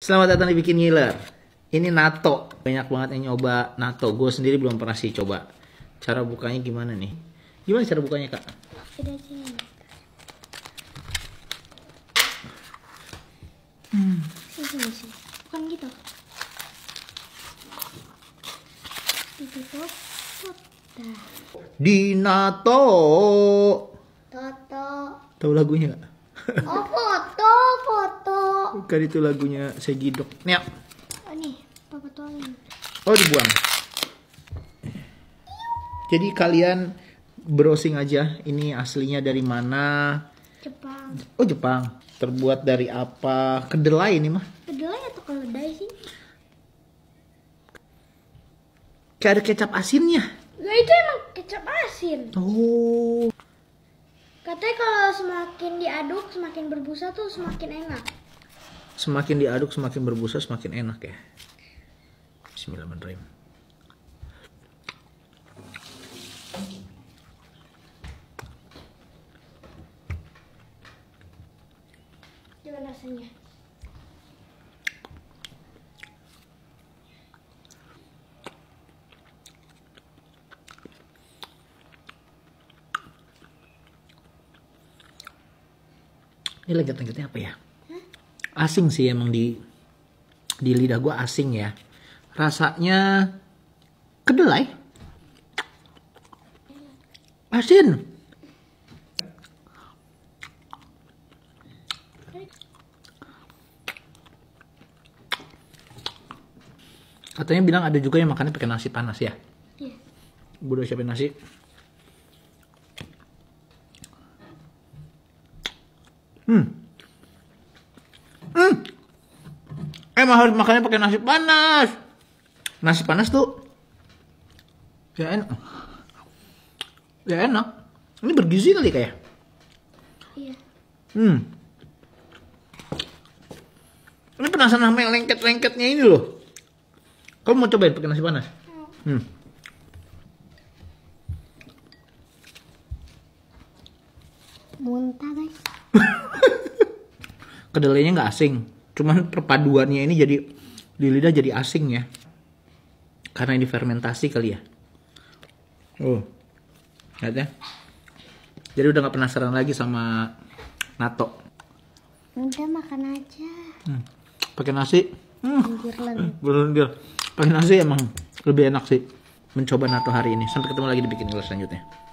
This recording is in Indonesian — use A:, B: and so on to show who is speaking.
A: Selamat datang di Bikin Ngiler. Ini natto. Banyak banget yang nyoba natto. Gue sendiri belum pernah sih coba. Cara bukanya gimana nih? Gimana cara bukanya, Kak?
B: Udah sini. Sini. Bukan gitu. Ditutup. Dah.
A: Di natto.
B: Toto.
A: Tahu lagunya gak?
B: Oh, foto.
A: Bukan, itu lagunya Segidok. Nih.
B: Oh, nih, papa tuangin.
A: Oh, dibuang. Jadi kalian browsing aja. Ini aslinya dari mana?
B: Jepang.
A: Oh, Jepang. Terbuat dari apa? Kedelai ini mah.
B: Kedelai atau keledai sih?
A: Kayak ada kecap asinnya.
B: Lah itu emang kecap asin.
A: Oh.
B: Katanya kalau semakin diaduk, semakin berbusa tuh semakin enak.
A: Semakin diaduk, semakin berbusa, semakin enak ya. Bismillahirrahmanirrahim.
B: Gimana rasanya?
A: Ini lengket-lengketnya apa ya? Asing sih emang di lidah gue asing ya. Rasanya kedelai. Asin. Katanya bilang ada juga yang makannya pakai nasi panas ya.
B: Iya.
A: Gue udah siapin nasi. Emang harus makannya pakai nasi panas. Nasi panas tuh ya enak. Ya enak. Ini bergizi kali kayak.
B: Iya.
A: Ini penasaran sama yang lengket-lengketnya ini loh. Kamu mau cobain pakai nasi panas?
B: Muntah guys.
A: Kedelainya nggak asing. Cuman perpaduannya ini jadi di lidah jadi asing ya. Karena ini fermentasi kali ya. Oh, lihat ya. Jadi udah nggak penasaran lagi sama natto.
B: Udah makan aja.
A: Pakai nasi.
B: Lendir.
A: Pakai nasi emang lebih enak sih. Mencoba natto hari ini. Sampai ketemu lagi di Bikin Ngiler selanjutnya.